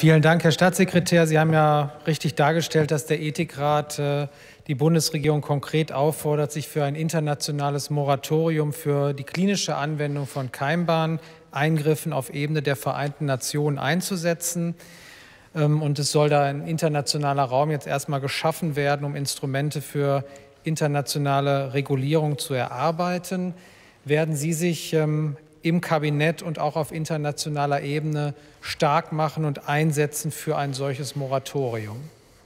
vielen Dank, Herr Staatssekretär. Sie haben ja richtig dargestellt, dass der Ethikrat die Bundesregierung konkret auffordert, sich für ein internationales Moratorium für die klinische Anwendung von keimbaren Eingriffen auf Ebene der Vereinten Nationen einzusetzen. Und es soll da ein internationaler Raum jetzt erstmal geschaffen werden, um Instrumente für internationale Regulierung zu erarbeiten. Werden Sie sich im Kabinett und auch auf internationaler Ebene stark machen und einsetzen für ein solches Moratorium?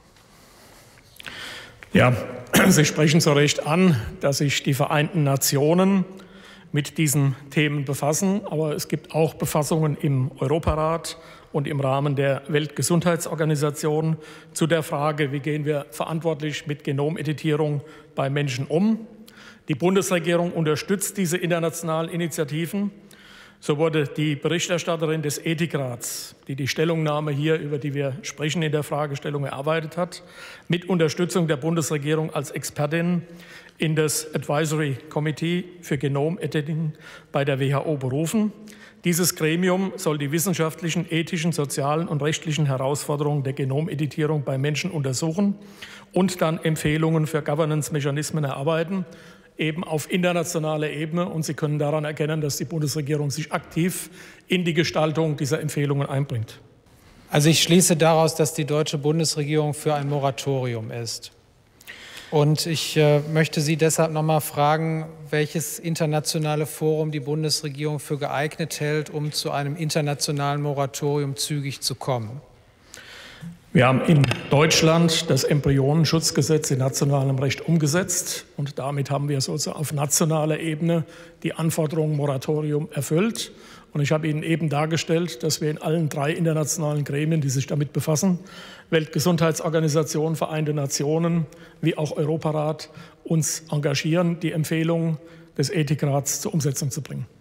Ja, Sie sprechen zu Recht an, dass sich die Vereinten Nationen mit diesen Themen befassen. Aber es gibt auch Befassungen im Europarat und im Rahmen der Weltgesundheitsorganisation zu der Frage, wie gehen wir verantwortlich mit Genomeditierung bei Menschen um. Die Bundesregierung unterstützt diese internationalen Initiativen. So wurde die Berichterstatterin des Ethikrats, die die Stellungnahme hier, über die wir sprechen, in der Fragestellung erarbeitet hat, mit Unterstützung der Bundesregierung als Expertin in das Advisory Committee für Genomediting bei der WHO berufen. Dieses Gremium soll die wissenschaftlichen, ethischen, sozialen und rechtlichen Herausforderungen der Genomeditierung bei Menschen untersuchen und dann Empfehlungen für Governance-Mechanismen erarbeiten, eben auf internationaler Ebene. Und Sie können daran erkennen, dass die Bundesregierung sich aktiv in die Gestaltung dieser Empfehlungen einbringt. Also ich schließe daraus, dass die deutsche Bundesregierung für ein Moratorium ist. Und ich möchte Sie deshalb noch mal fragen, welches internationale Forum die Bundesregierung für geeignet hält, um zu einem internationalen Moratorium zügig zu kommen. Wir haben in Deutschland das Embryonenschutzgesetz in nationalem Recht umgesetzt. Und damit haben wir sozusagen auf nationaler Ebene die Anforderungen Moratorium erfüllt. Und ich habe Ihnen eben dargestellt, dass wir in allen 3 internationalen Gremien, die sich damit befassen, Weltgesundheitsorganisation, Vereinte Nationen wie auch Europarat, uns engagieren, die Empfehlungen des Ethikrats zur Umsetzung zu bringen.